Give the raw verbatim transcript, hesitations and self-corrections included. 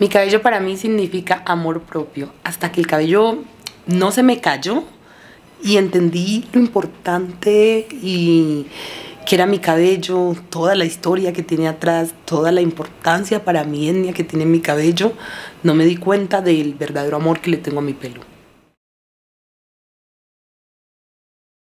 Mi cabello para mí significa amor propio. Hasta que el cabello no se me cayó y entendí lo importante y que era mi cabello, toda la historia que tiene atrás, toda la importancia para mi etnia que tiene mi cabello, no me di cuenta del verdadero amor que le tengo a mi pelo.